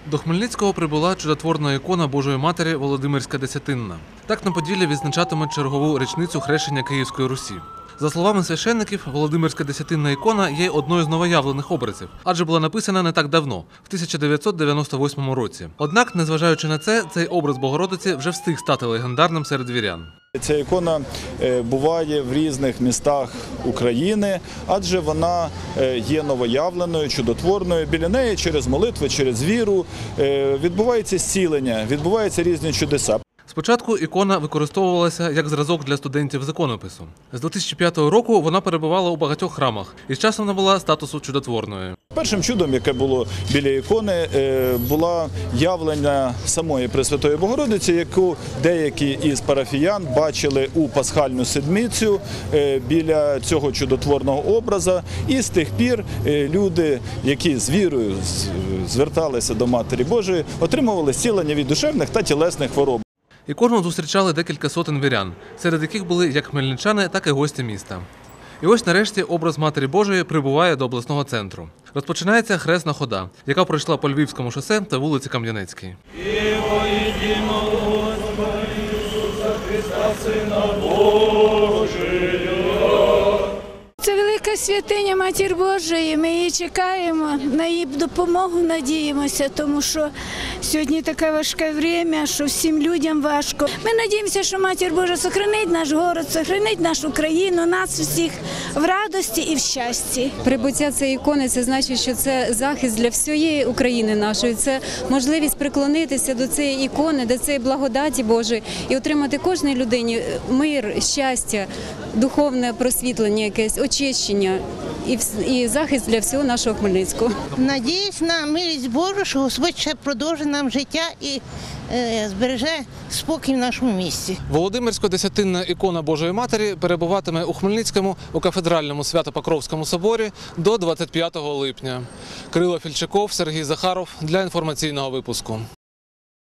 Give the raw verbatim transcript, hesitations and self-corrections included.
До Хмельницького прибула чудотворна ікона Божої Матері Володимирська Десятинна. Так на Поділлі відзначатимуть чергову річницю хрещення Київської Русі. За словами священників, Володимирська Десятинна ікона є одною з новоявлених образів, адже була написана не так давно, в тисяча дев'ятсот дев'яносто восьмому році. Однак, незважаючи на це, цей образ Богородиці вже встиг стати легендарним серед вірян. Ця ікона буває в різних містах України, адже вона є новоявленою, чудотворною. Біля неї через молитви, через віру відбувається зцілення, відбуваються різні чудеса. Спочатку ікона використовувалася як зразок для студентів з іконопису. З дві тисячі п'ятого року вона перебувала у багатьох храмах і з часом набула статусу чудотворної. Першим чудом, яке було біля ікони, було явлення самої Пресвятої Богородиці, яку деякі із парафіян бачили у пасхальну седмицю біля цього чудотворного образа. І з тих пір люди, які з вірою зверталися до Матері Божої, отримували зцілення від душевних та тілесних хвороб. Ікону зустрічали декілька сотень вірян, серед яких були як хмельничани, так і гості міста. І ось нарешті образ Матері Божої прибуває до обласного центру. Розпочинається хресна хода, яка пройшла по Львівському шосе та вулиці Кам'янецькій. Це велика святиня Матір Божої, ми її чекаємо, на її допомогу надіємося, тому що сьогодні таке важке час, що всім людям важко. Ми надіємося, що Матір Божа сохранить наш город, сохранить нашу країну, нас всіх в радості і в щасті. Прибуття цієї ікони – це значить, що це захист для всієї України нашої, це можливість приклонитися до цієї ікони, до цієї благодаті Божої і отримати кожній людині мир, щастя, духовне просвітлення якесь, очищення і, і захист для всього нашого Хмельницького. Надіюсь на милість Божу, що Господь ще продовжить нам життя і е, збереже спокій в нашому місті. Володимирсько-десятинна ікона Божої Матері перебуватиме у Хмельницькому у кафедральному Свято-Покровському соборі до двадцять п'ятого липня. Кирило Фільчаков, Сергій Захаров для інформаційного випуску.